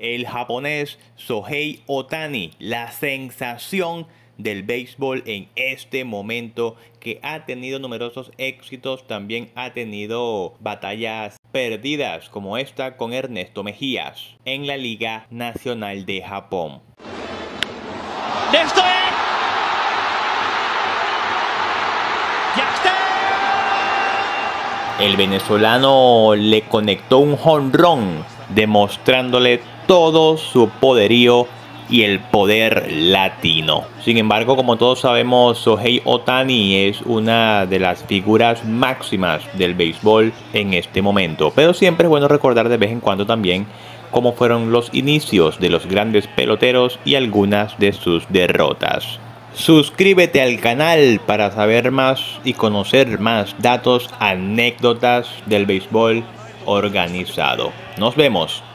el japonés Shohei Ohtani, la sensación del béisbol en este momento, que ha tenido numerosos éxitos, también ha tenido batallas perdidas como esta con Ernesto Mejías en la Liga Nacional de Japón. El venezolano le conectó un jonrón, demostrándole todo su poderío y el poder latino. Sin embargo, como todos sabemos, Shohei Ohtani es una de las figuras máximas del béisbol en este momento. Pero siempre es bueno recordar de vez en cuando también cómo fueron los inicios de los grandes peloteros y algunas de sus derrotas. Suscríbete al canal para saber más y conocer más datos, anécdotas del béisbol organizado. Nos vemos.